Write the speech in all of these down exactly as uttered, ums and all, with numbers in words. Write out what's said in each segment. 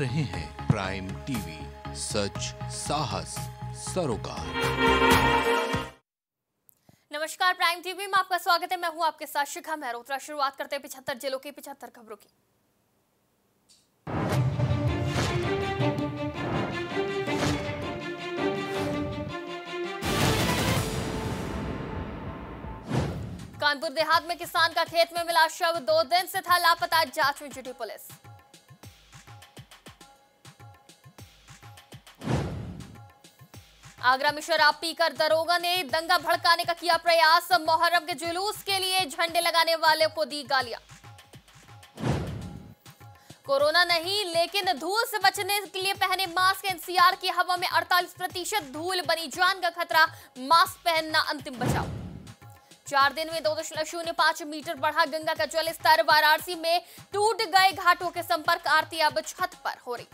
रहे हैं prime TV, सच साहस सरोकार। नमस्कार, प्राइम टीवी में आपका स्वागत है। मैं हूं आपके साथ शिखा मेहरोत्रा। शुरुआत करते हैं पिछहत्तर जिलों की पिछहत्तर खबरों की। कानपुर देहात में किसान का खेत में मिला शव, दो दिन से था लापता, जांच में जुटी पुलिस। आगरा में शराब पीकर दरोगा ने दंगा भड़काने का किया प्रयास, मुहर्रम के जुलूस के लिए झंडे लगाने वाले को दी गालियां। कोरोना नहीं लेकिन धूल से बचने के लिए पहने मास्क, एनसीआर की हवा में अड़तालीस प्रतिशत धूल, बनी जान का खतरा, मास्क पहनना अंतिम बचाव। चार दिन में दो दशमलव शून्य पांच मीटर बढ़ा गंगा का जल स्तर, वाराणसी में टूट गए घाटों के संपर्क, आरती अब छत पर हो रही।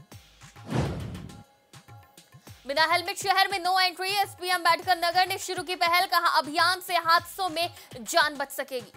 बिना हेलमेट शहर में no entry, SP Ambedkar Nagar ने शुरू की पहल, कहा अभियान से हादसों में जान बच सकेगी।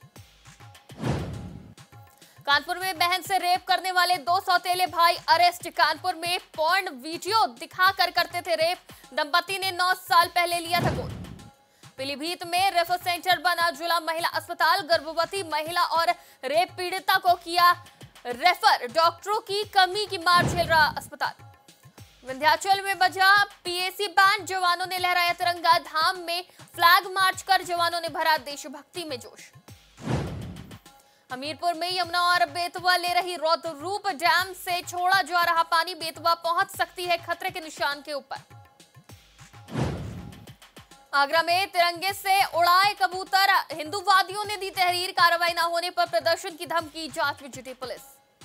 कानपुर में बहन से रेप करने वाले दो सौतेले भाई अरेस्ट, कानपुर में पॉर्न वीडियो दिखाकर करते थे रेप, दंपति ने नौ साल पहले लिया था गोद। पीलीभीत में रेफर सेंटर बना जिला महिला अस्पताल, गर्भवती महिला और रेप पीड़िता को किया रेफर, डॉक्टरों की कमी की मार झेल रहा अस्पताल। विंध्याचल में बजा पीएसी बैंड, जवानों ने लहराया तिरंगा, धाम में फ्लैग मार्च कर जवानों ने भरा देशभक्ति में जोश। हमीरपुर में यमुना और बेतवा ले रही रौद्र रूप, डैम से छोड़ा जा रहा पानी बेतवा पहुंच सकती है खतरे के निशान के ऊपर। आगरा में तिरंगे से उड़ाए कबूतर, हिंदूवादियों ने दी तहरीर, कार्रवाई न होने पर प्रदर्शन की धमकी, जांच में जुटी पुलिस।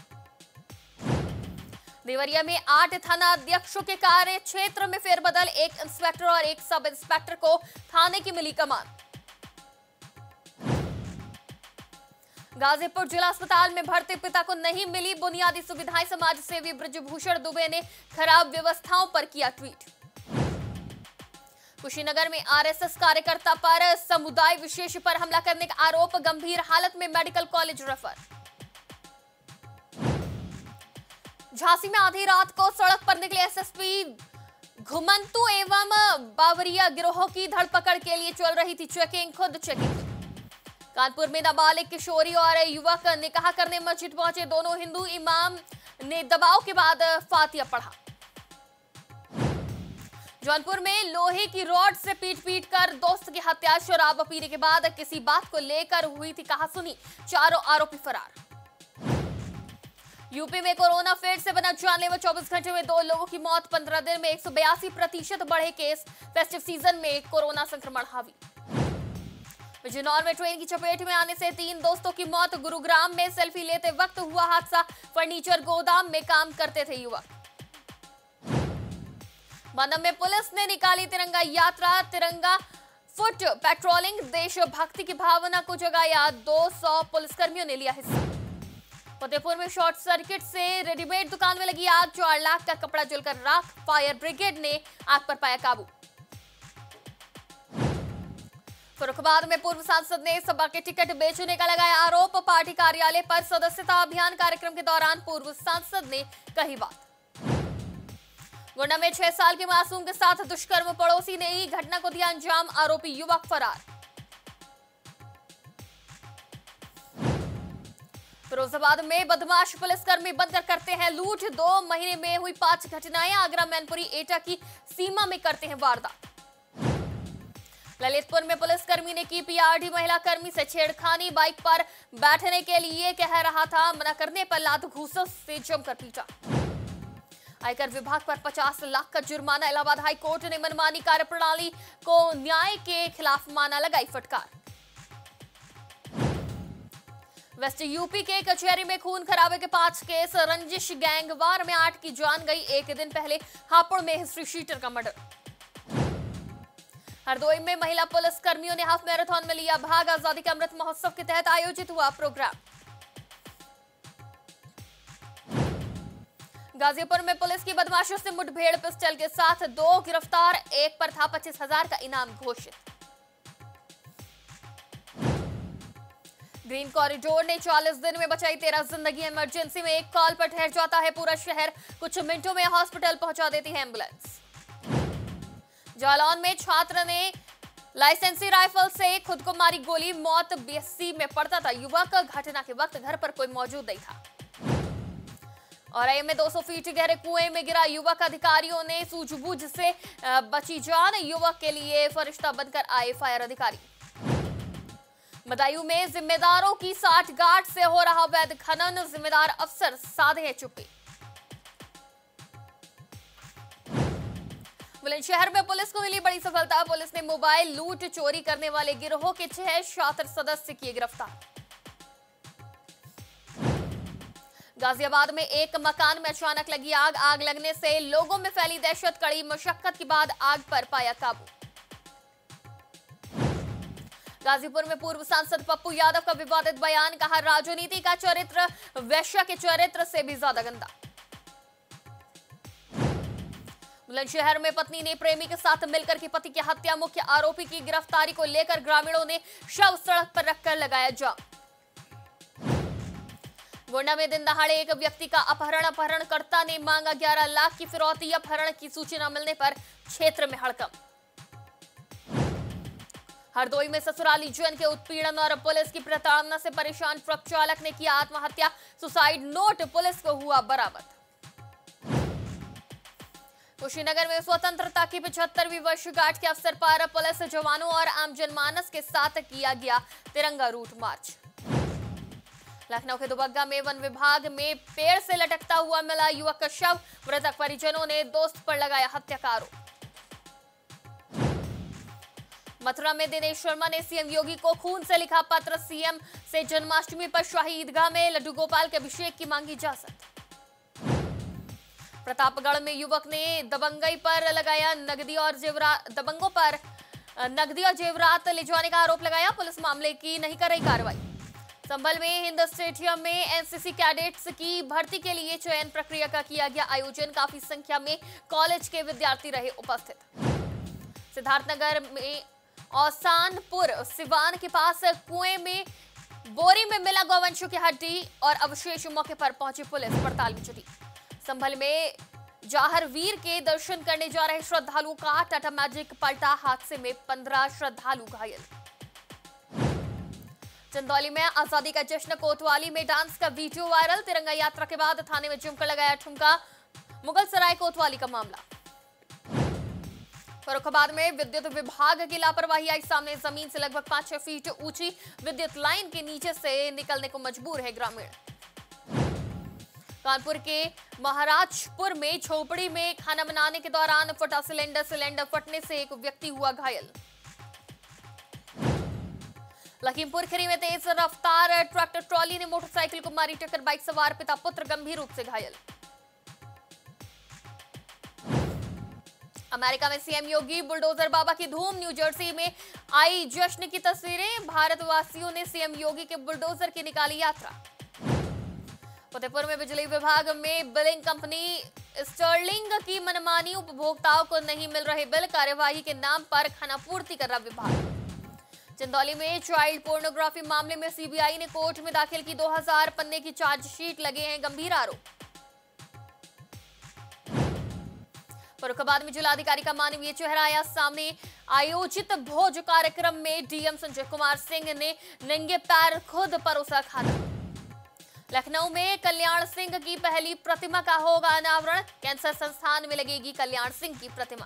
देवरिया में आठ थाना अध्यक्षों के कार्य क्षेत्र में फेरबदल, एक इंस्पेक्टर और एक सब इंस्पेक्टर को थाने की मिली कमान। गाजीपुर जिला अस्पताल में भर्ती पिता को नहीं मिली बुनियादी सुविधाएं, समाज सेवी ब्रजभूषण दुबे ने खराब व्यवस्थाओं पर किया ट्वीट। कुशीनगर में आरएसएस कार्यकर्ता पर समुदाय विशेष पर हमला करने का आरोप, गंभीर हालत में मेडिकल कॉलेज रेफर। झांसी में आधी रात को सड़क पर निकले एसएसपी, घुमंतु एवं बावरिया गिरोह की धरपकड़ के लिए चल रही थी चेकिंग, खुद चेकिंग। कानपुर में नाबालिग किशोरी और युवक निकाह करने मस्जिद पहुंचे, दोनों हिंदू, इमाम ने दबाव के बाद फातिया पढ़ा। जौनपुर में लोहे की रॉड से पीट पीट कर दोस्त की हत्या, शराब पीने के बाद किसी बात को लेकर हुई थी कहासुनी, चारों आरोपी फरार। यूपी में कोरोना फिर से बना जानलेवा, चौबीस घंटे में दो लोगों की मौत, पंद्रह दिन में एक सौ बयासी प्रतिशत बढ़े केस, फेस्टिव सीजन में कोरोना संक्रमण हावी। बिजनौर में ट्रेन की चपेट में आने से तीन दोस्तों की मौत, गुरुग्राम में सेल्फी लेते वक्त हुआ हादसा, फर्नीचर गोदाम में काम करते थे युवक। बनम में पुलिस ने निकाली तिरंगा यात्रा, तिरंगा फुट पेट्रोलिंग, देशभक्ति की भावना को जगाया, दो सौ पुलिसकर्मियों ने लिया हिस्सा। फतेहपुर में शॉर्ट सर्किट से रेडीमेड दुकान में लगी आग, चार लाख का कपड़ा जलकर राख, फायर ब्रिगेड ने आग पर पाया काबू। फर्रुखाबाद में पूर्व सांसद ने सपा के टिकट बेचने का लगाया आरोप, पार्टी कार्यालय पर सदस्यता अभियान कार्यक्रम के दौरान पूर्व सांसद ने कही बात। गोंडा में छह साल के मासूम के साथ दुष्कर्म, पड़ोसी ने ही घटना को दिया अंजाम, आरोपी युवक फरार। फिरोजाबाद में बदमाश पुलिसकर्मी बनकर करते हैं लूट, दो महीने में हुई पांच घटनाएं, आगरा मैनपुरी एटा की सीमा में करते हैं वारदात। ललितपुर में पुलिसकर्मी ने की पीआरडी महिला कर्मी से छेड़खानी, बाइक पर बैठने के लिए कह रहा था, मना करने पर लात घूंसों से जमकर पीटा। आयकर विभाग पर पचास लाख का जुर्माना, इलाहाबाद हाई कोर्ट ने मनमानी कार्यप्रणाली को न्याय के खिलाफ माना, लगाई फटकार। वेस्ट यूपी के कचहरी में खून खराबे के पांच केस, रंजिश गैंगवार में आठ की जान गई, एक दिन पहले हापुड़ में हिस्ट्री शीटर का मर्डर। हरदोई में महिला पुलिस कर्मियों ने हाफ मैराथन में लिया भाग, आजादी के अमृत महोत्सव के तहत आयोजित हुआ प्रोग्राम। गाजीपुर में पुलिस की बदमाशों से मुठभेड़, पिस्टल के साथ दो गिरफ्तार, एक पर था पच्चीस हजार का इनाम घोषित। ग्रीन कॉरिडोर ने चालीस दिन में बचाई तेरह जिंदगी। इमरजेंसी में एक कॉल पर ठहर जाता है पूरा शहर, कुछ मिनटों में हॉस्पिटल पहुंचा देती है एम्बुलेंस। जालौन में छात्र ने लाइसेंसी राइफल से खुद को मारी गोली, मौत बीएससी में पढ़ता था युवक, घटना के वक्त घर पर कोई मौजूद नहीं था। और में दो सौ फीट गहरे कुएं में गिरा युवक, अधिकारियों ने सूझबूझ से बची जान, युवक के लिए फरिश्ता बनकर आए फायर अधिकारी। बदायूं में जिम्मेदारों की साठगांठ से हो रहा अवैध खनन, जिम्मेदार अफसर साधे हैं चुप्पी। बुलंदशहर में पुलिस को मिली बड़ी सफलता, पुलिस ने मोबाइल लूट चोरी करने वाले गिरोह के छह शातिर सदस्य किए गिरफ्तार। गाजियाबाद में एक मकान में अचानक लगी आग, आग लगने से लोगों में फैली दहशत, कड़ी मशक्कत के बाद आग पर पाया काबू। गाजीपुर में पूर्व सांसद पप्पू यादव का विवादित बयान, कहा राजनीति का चरित्र वैश्य के चरित्र से भी ज्यादा गंदा। बुलंदशहर में पत्नी ने प्रेमी के साथ मिलकर की पति की हत्या, मुख्य आरोपी की गिरफ्तारी को लेकर ग्रामीणों ने शव सड़क पर रखकर लगाया जाम। गोंडा में दिन दहाड़े एक व्यक्ति का अपहरण, अपहरणकर्ता ने मांगा ग्यारह लाख की फिरौती, अपहरण की सूचना मिलने पर क्षेत्र में हड़कंप। हरदोई में ससुराली जन के उत्पीड़न और पुलिस की प्रताड़ना से परेशान ट्रक चालक ने किया आत्महत्या, सुसाइड नोट पुलिस को हुआ बरामद। कुशीनगर में स्वतंत्रता की पचहत्तरवीं वर्षगांठ के अवसर पर पुलिस जवानों और आम जनमानस के साथ किया गया तिरंगा रूट मार्च। लखनऊ के दुबग्गा में वन विभाग में पेड़ से लटकता हुआ मिला युवक का शव, मृतक परिजनों ने दोस्त पर लगाया हत्या का आरोप। मथुरा में दिनेश शर्मा ने सीएम योगी को खून से लिखा पत्र, सीएम से जन्माष्टमी पर शाही ईदगाह में लड्डू गोपाल के अभिषेक की मांगी इजाजत। प्रतापगढ़ में युवक ने दबंगई पर लगाया नगदी और जेवरात, दबंगों पर नगदी और जेवरात ले जाने का आरोप लगाया, पुलिस मामले की नहीं कर रही कार्रवाई। संभल में हिंद स्टेडियम में एनसीसी कैडेट्स की भर्ती के लिए चयन प्रक्रिया का किया गया आयोजन, काफी संख्या में कॉलेज के विद्यार्थी रहे उपस्थित। सिद्धार्थनगर में औसानपुर सिवान के पास कुएं में बोरी में मिला गौवंशों की हड्डी और अवशेष, मौके पर पहुंची पुलिस पड़ताल में जुटी। संभल में जाहरवीर के दर्शन करने जा रहे श्रद्धालुओं का टाटा मैजिक पलटा, हादसे में पंद्रह श्रद्धालु घायल। चंदौली में आजादी का जश्न, कोतवाली में डांस का वीडियो वायरल, तिरंगा यात्रा के बाद थाने में जमकर लगाया ठुमका, मुगल सराय कोतवाली का मामला। फर्रुखाबाद में विद्युत विभाग की लापरवाही आई सामने, जमीन से लगभग पांच छह फीट ऊंची विद्युत लाइन के नीचे से निकलने को मजबूर है ग्रामीण। कानपुर के महाराजपुर में झोपड़ी में खाना बनाने के दौरान फटा सिलेंडर, सिलेंडर फटने से एक व्यक्ति हुआ घायल। लखीमपुर खीरी में तेज रफ्तार ट्रैक्टर ट्रॉली ने मोटरसाइकिल को मारी टक्कर, बाइक सवार पिता पुत्र गंभीर रूप से घायल। अमेरिका में सीएम योगी बुलडोजर बाबा की धूम, न्यू जर्सी में आई जश्न की तस्वीरें, भारतवासियों ने सीएम योगी के बुलडोजर की निकाली यात्रा। फतेहपुर में बिजली विभाग में बिलिंग कंपनी स्टर्लिंग की मनमानी, उपभोक्ताओं को नहीं मिल रहे बिल, कार्यवाही के नाम पर खानापूर्ति कर रहा विभाग। चंदौली में चाइल्ड पोर्नोग्राफी मामले में सीबीआई ने कोर्ट में दाखिल की दो हज़ार पन्ने की चार्जशीट, लगे हैं गंभीर आरोप। फर्रुखाबाद में जिलाधिकारी का मानवीय चेहरा आया सामने, आयोजित भोज कार्यक्रम में डीएम संजय कुमार सिंह ने नंगे पैर खुद परोसा खाना। लखनऊ में कल्याण सिंह की पहली प्रतिमा का होगा अनावरण, कैंसर संस्थान में लगेगी कल्याण सिंह की प्रतिमा।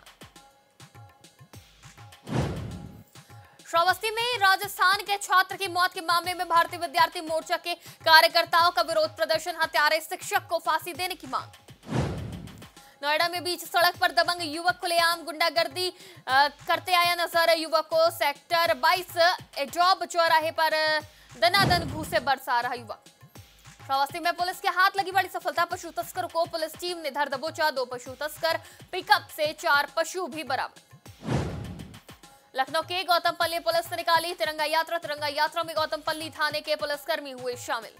श्रावस्ती में राजस्थान के छात्र की मौत के मामले में भारतीय विद्यार्थी मोर्चा के कार्यकर्ताओं का विरोध प्रदर्शन, हत्यारे शिक्षक को फांसी देने की मांग। नोएडा में बीच सड़क पर दबंग युवक खुलेआम गुंडागर्दी करते आया नजर, युवक को सेक्टर बाईस एडॉब चौराहे पर दनादन घूसे बरसा रहा युवक। श्रावस्ती में पुलिस के हाथ लगी बड़ी सफलता, पशु तस्करों को पुलिस टीम ने धर दबोचा, दो पशु तस्कर, पिकअप से चार पशु भी बरामद। लखनऊ के गौतमपल्ली पुलिस ने निकाली तिरंगा यात्रा, तिरंगा यात्रा में गौतमपल्ली थाने के पुलिसकर्मी हुए शामिल।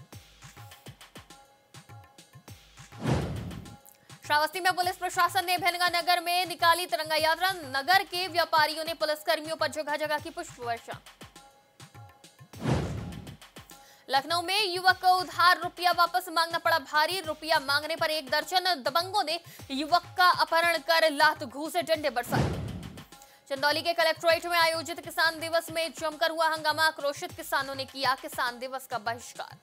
श्रावस्ती में पुलिस प्रशासन ने भेलगा नगर में निकाली तिरंगा यात्रा, नगर के व्यापारियों ने पुलिसकर्मियों पर जगह जगह की पुष्प वर्षा। लखनऊ में युवक को उधार रुपया वापस मांगना पड़ा भारी। रुपया मांगने पर एक दर्जन दबंगों ने युवक का अपहरण कर लात घूंसे डंडे बरसाए। चंदौली के कलेक्ट्रेट में आयोजित किसान दिवस में जमकर हुआ हंगामा। आक्रोशित किसानों ने किया किसान दिवस का बहिष्कार।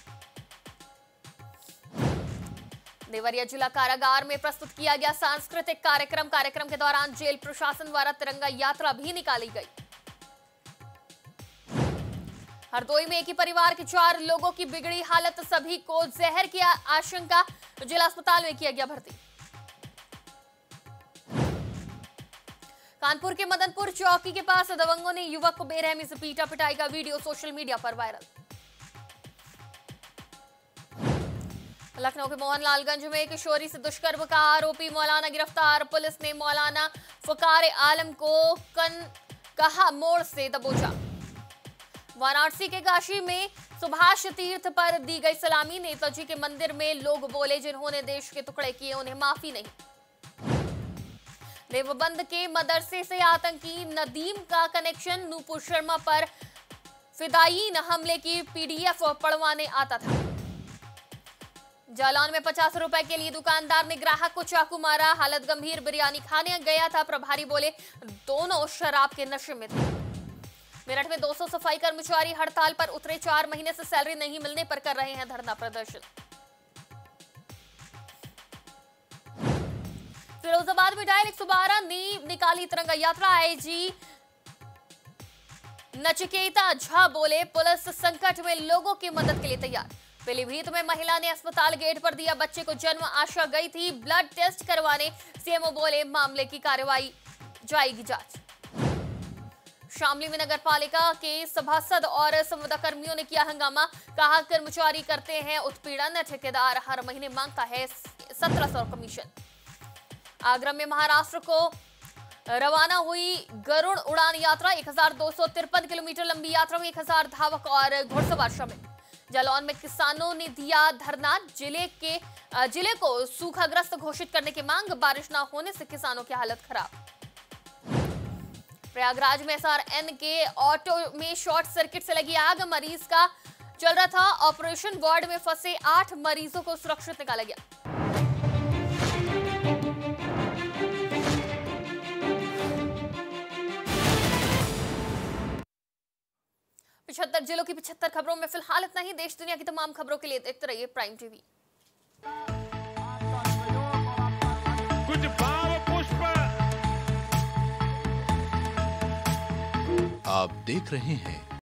देवरिया जिला कारागार में प्रस्तुत किया गया सांस्कृतिक कार्यक्रम। कार्यक्रम के दौरान जेल प्रशासन द्वारा तिरंगा यात्रा भी निकाली गई। हरदोई में एक ही परिवार के चार लोगों की बिगड़ी हालत। सभी को जहर की आशंका। जिला अस्पताल में किया गया भर्ती। कानपुर के मदनपुर चौकी के पास दबंगों ने युवक को बेरहमी से पीटा। पिटाई का वीडियो सोशल मीडिया पर वायरल। लखनऊ के मोहनलालगंज में किशोरी से दुष्कर्म का आरोपी मौलाना गिरफ्तार। पुलिस ने मौलाना फकार आलम को कन कहा मोड़ से दबोचा। वाराणसी के काशी में सुभाष तीर्थ पर दी गई सलामी। नेताजी के मंदिर में लोग बोले जिन्होंने देश के टुकड़े किए उन्हें माफी नहीं। देवबंद के मदरसे से आतंकी नदीम का कनेक्शन। नूपुर शर्मा पर फिदायीन हमले की पीडीएफ पढ़वाने आता था। जालौन में पचास रुपए के लिए दुकानदार ने ग्राहक को चाकू मारा। हालत गंभीर। बिरयानी खाने गया था। प्रभारी बोले दोनों शराब के नशे में थे। मेरठ में दो सौ सफाई कर्मचारी हड़ताल पर उतरे। चार महीने से सैलरी नहीं मिलने पर कर रहे हैं धरना प्रदर्शन। फिरोजाबाद में डायल एक सौ बारह ने निकाली तिरंगा यात्रा। आईजी नचिकेता झा बोले पुलिस संकट में लोगों की मदद के लिए तैयार। पीलीभीत में महिला ने अस्पताल गेट पर दिया बच्चे को जन्म। आशा गई थी ब्लड टेस्ट करवाने। सीएमओ बोले मामले की कार्रवाई जाएगी जांच। शामली में नगर पालिका के सभासद और संविदा कर्मियों ने किया हंगामा। कहा कर्मचारी करते हैं उत्पीड़न। ठेकेदार हर महीने मांगता है सत्रह सौ कमीशन। आगरा में महाराष्ट्र को रवाना हुई गरुड़ उड़ान यात्रा। एक हजार दो सौ तिरपन किलोमीटर लंबी यात्रा में एक हजार धावक और घुड़सवार शामिल। जालौन में किसानों ने दिया धरना। जिले के जिले को सूखाग्रस्त घोषित करने की मांग। बारिश न होने से किसानों की हालत खराब। प्रयागराज में एसआरएन के ऑटो में शॉर्ट सर्किट से लगी आग। मरीज का चल रहा था ऑपरेशन। वार्ड में फंसे आठ मरीजों को सुरक्षित निकाला गया। पिछहत्तर जिलों की पिछहत्तर खबरों में फिलहाल इतना ही। देश दुनिया की तमाम खबरों के लिए देखते रहिए प्राइम टीवी। कुछ भाव पुष्प। आप देख रहे हैं